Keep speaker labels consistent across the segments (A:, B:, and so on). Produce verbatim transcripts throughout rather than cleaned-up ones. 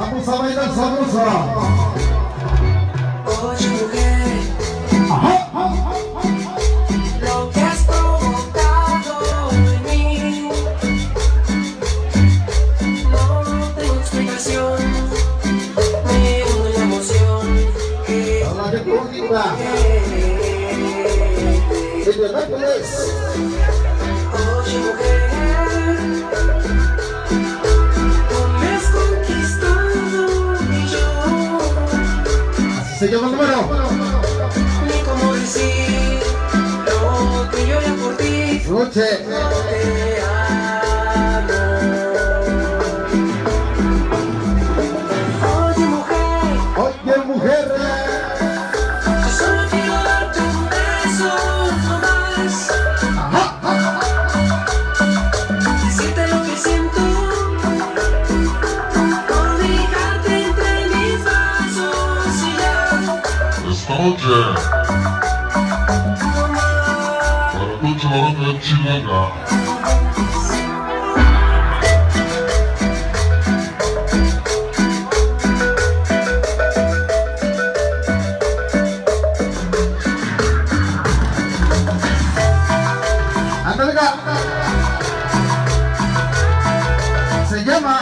A: Vamos a bailar sabroso.
B: Oye, mujer,
A: Ajá.
B: lo que has provocado en mí, no tengo explicación, me une la emoción que
A: Hola, qué bonita. ¿De verdad cuál es?
B: Oye, mujer, tú me has conquistado y yo
A: Se llama el número.
B: ni cómo decir lo que yo haría por ti.
A: Noche.
B: Te amo. Oye, mujer,
A: Oye, mujer.
B: yo solo quiero darte un beso, no más. Decirte lo que siento, cobijarte entre mis brazos y ya.
C: Esta noche,
B: No más.
C: para toda la banda de Chilanga.
A: Ándale acá. Se llama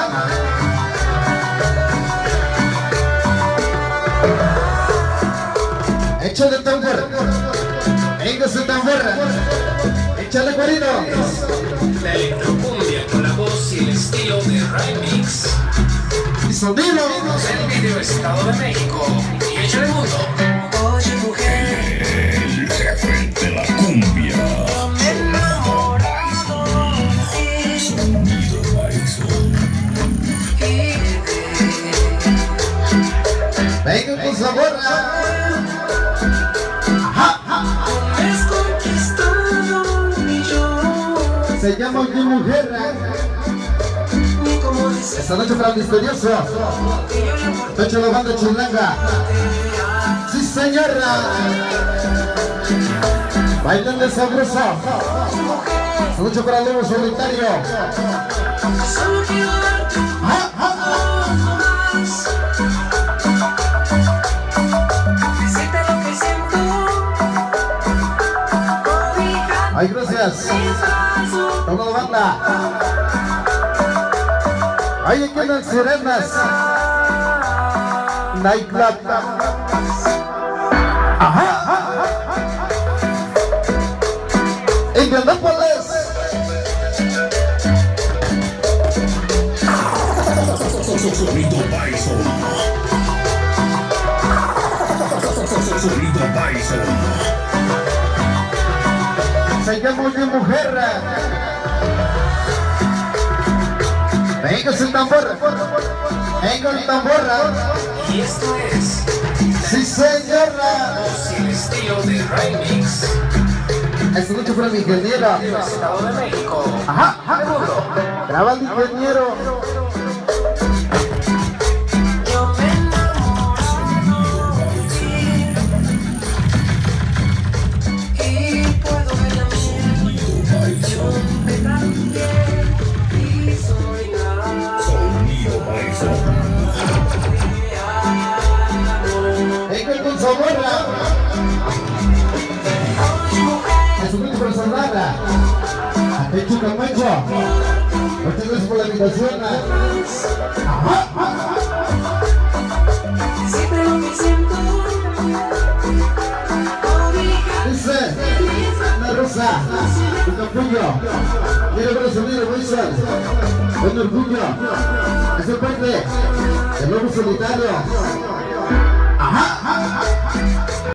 A: Échale tambor. Venga ese tambor. Échale cuerito.
D: La electrocumbia con la voz y el estilo de remix.
A: Y sonido.
D: El video Estado de México y Echa del Mundo.
B: Oye, mujer,
E: El jefe de la cumbia.
B: yo me he enamorado de ti.
E: Sonido Bison.
A: Venga con sabor.
B: Me has conquistado y yo
A: Se llama Oye, mujer.
B: ni cómo decir
A: Esta noche para el misterioso.
B: que yo haría por ti.
A: Noche de la banda Chilanga. Sí, señora. Bailan de sabroso. Esta noche para el lobo solitario.
B: Solo quiero darte un
A: Ah, ah, ah.
B: beso más. Decirte lo que siento, cobijarte
A: Ay, gracias.
B: mis brazos.
A: Toma la banda. Ay, aquí en las sirenas. Nightclub. Ajá. En Gandópolis.
E: Sonido Bison. Sonido Bison.
A: Se llama Oye, mujer. Venga ese tambor. Venga el tambor.
D: Y esto es
A: Sí, señora.
D: voz y el estilo de remix.
A: Esta noche para mi ingeniero.
D: Estado de México.
A: Ajá, ajá. Graba el ingeniero.
B: Yo me he enamorado de ti y puedo ver la miel. Me cambié y soy nada.
E: Sonido Bison.
A: Venga con sabor.
B: Oye, mujer,
A: Jesucristo personal. A Pecho Camacho. Muchas gracias por la invitación. Ajá.
B: decirte lo que siento, cobijarte
A: Dice Ana Rosa. Un orgullo. Mira para el sonido, Wilson. Un orgullo. Es parte del lobo solitario. Ajá.